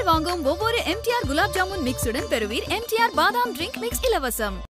வாங்கும் ஒவ்வொரு MTR குலாப் ஜாமுன் மிக்ஸுடன் பெறுவீர் MTR பாதாம் ட்ரிங்க் மிக்ஸ் இலவசம்.